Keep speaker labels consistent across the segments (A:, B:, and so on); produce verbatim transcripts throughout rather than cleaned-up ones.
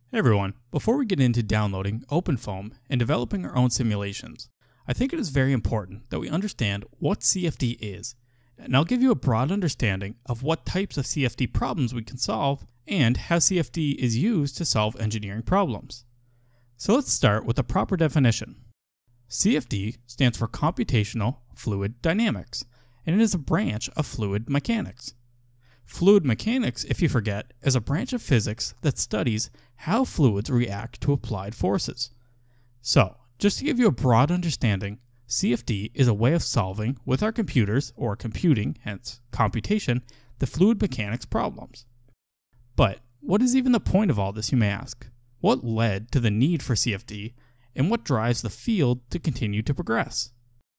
A: Hey everyone, before we get into downloading OpenFOAM and developing our own simulations, I think it is very important that we understand what C F D is, and I'll give you a broad understanding of what types of C F D problems we can solve and how C F D is used to solve engineering problems. So let's start with a proper definition. C F D stands for Computational Fluid Dynamics, and it is a branch of fluid mechanics. Fluid mechanics, if you forget, is a branch of physics that studies how fluids react to applied forces. So, just to give you a broad understanding, C F D is a way of solving, with our computers, or computing, hence computation, the fluid mechanics problems. But, what is even the point of all this, you may ask? What led to the need for C F D, and what drives the field to continue to progress?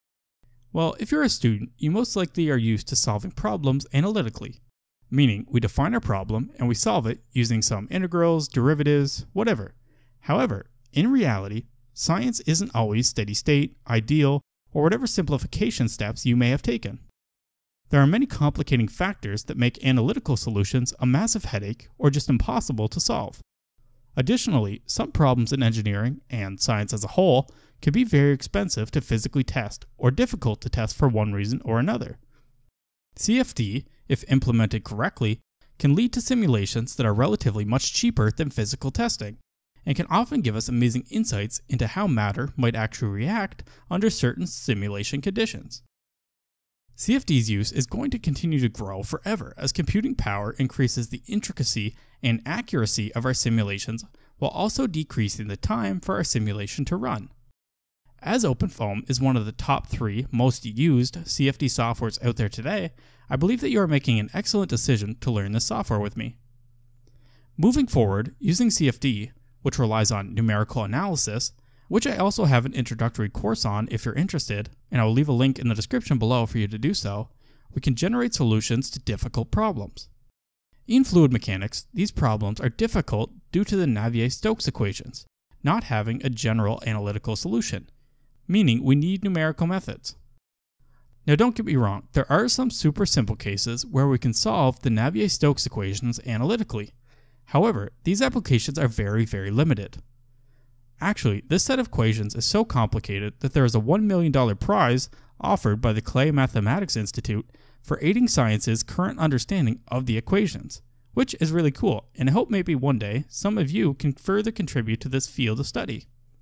A: Well, if you're a student, you most likely are used to solving problems analytically. Meaning, we define our problem and we solve it using some integrals, derivatives, whatever. However, in reality, science isn't always steady state, ideal, or whatever simplification steps you may have taken. There are many complicating factors that make analytical solutions a massive headache or just impossible to solve. Additionally, some problems in engineering, and science as a whole, can be very expensive to physically test or difficult to test for one reason or another. C F D, if implemented correctly, can lead to simulations that are relatively much cheaper than physical testing, and can often give us amazing insights into how matter might actually react under certain simulation conditions. C F D's use is going to continue to grow forever as computing power increases the intricacy and accuracy of our simulations while also decreasing the time for our simulation to run. As OpenFOAM is one of the top three most used C F D softwares out there today, I believe that you are making an excellent decision to learn this software with me. Moving forward, using C F D, which relies on numerical analysis, which I also have an introductory course on if you're interested, and I will leave a link in the description below for you to do so, we can generate solutions to difficult problems. In fluid mechanics, these problems are difficult due to the Navier-Stokes equations, not having a general analytical solution, meaning we need numerical methods. Now don't get me wrong, there are some super simple cases where we can solve the Navier-Stokes equations analytically. However, these applications are very, very limited. Actually, this set of equations is so complicated that there is a one million dollar prize offered by the Clay Mathematics Institute for aiding science's current understanding of the equations, which is really cool, and I hope maybe one day some of you can further contribute to this field of study.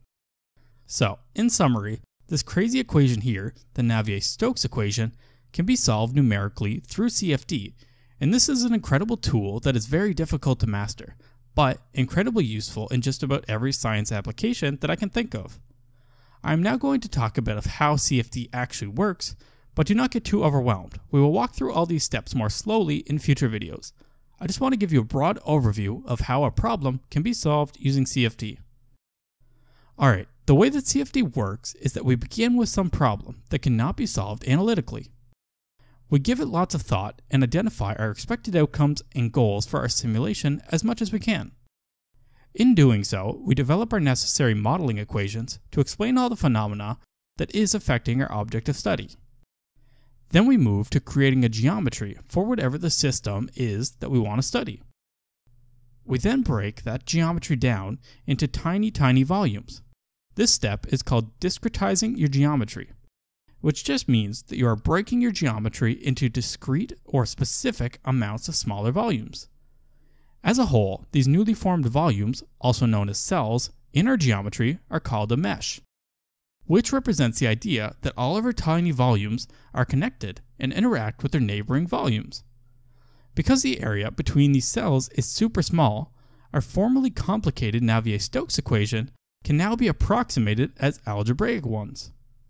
A: So, in summary, this crazy equation here, the Navier-Stokes equation, can be solved numerically through C F D, and this is an incredible tool that is very difficult to master, but incredibly useful in just about every science application that I can think of. I am now going to talk a bit of how C F D actually works, but do not get too overwhelmed. We will walk through all these steps more slowly in future videos. I just want to give you a broad overview of how a problem can be solved using C F D. Alright, the way that C F D works is that we begin with some problem that cannot be solved analytically. We give it lots of thought and identify our expected outcomes and goals for our simulation as much as we can. In doing so, we develop our necessary modeling equations to explain all the phenomena that is affecting our object of study. Then we move to creating a geometry for whatever the system is that we want to study. We then break that geometry down into tiny, tiny volumes. This step is called discretizing your geometry, which just means that you are breaking your geometry into discrete or specific amounts of smaller volumes. As a whole, these newly formed volumes, also known as cells, in our geometry are called a mesh, which represents the idea that all of our tiny volumes are connected and interact with their neighboring volumes. Because the area between these cells is super small, our formerly complicated Navier-Stokes equation can now be approximated as algebraic ones,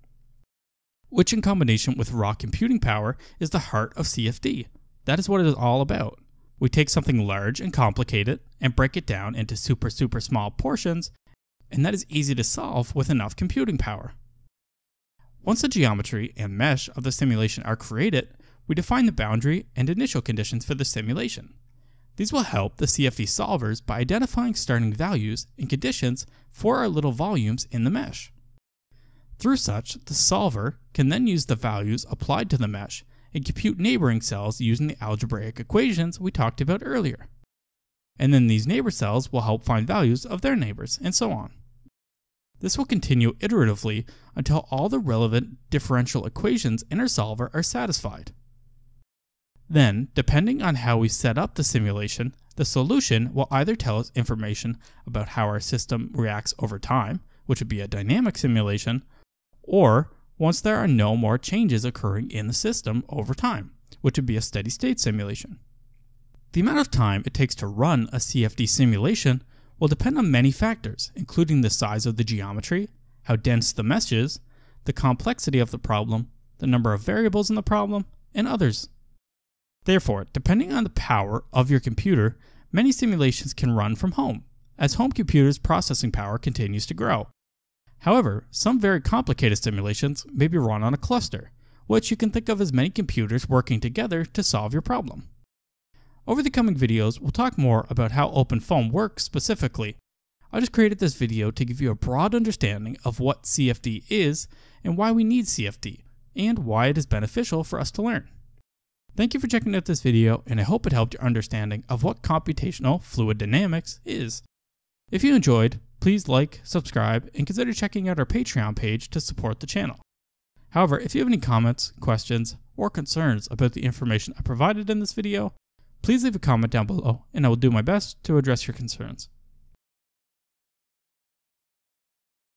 A: which in combination with raw computing power is the heart of C F D. That is what it is all about. We take something large and complicated and break it down into super super small portions, and that is easy to solve with enough computing power. Once the geometry and mesh of the simulation are created, we define the boundary and initial conditions for the simulation. These will help the C F D solvers by identifying starting values and conditions for our little volumes in the mesh. Through such, the solver can then use the values applied to the mesh and compute neighboring cells using the algebraic equations we talked about earlier. and then these neighbor cells will help find values of their neighbors, and so on. This will continue iteratively until all the relevant differential equations in our solver are satisfied. Then, depending on how we set up the simulation, the solution will either tell us information about how our system reacts over time, which would be a dynamic simulation, or once there are no more changes occurring in the system over time, which would be a steady state simulation. The amount of time it takes to run a C F D simulation will depend on many factors, including the size of the geometry, how dense the mesh is, the complexity of the problem, the number of variables in the problem, and others. Therefore, depending on the power of your computer, many simulations can run from home, as home computers' processing power continues to grow. However, some very complicated simulations may be run on a cluster, which you can think of as many computers working together to solve your problem. Over the coming videos, we'll talk more about how OpenFOAM works specifically. I just created this video to give you a broad understanding of what C F D is and why we need C F D, and why it is beneficial for us to learn. Thank you for checking out this video, and I hope it helped your understanding of what Computational Fluid Dynamics is. If you enjoyed, please like, subscribe, and consider checking out our Patreon page to support the channel. However, if you have any comments, questions, or concerns about the information I provided in this video, please leave a comment down below, and I will do my best to address your concerns.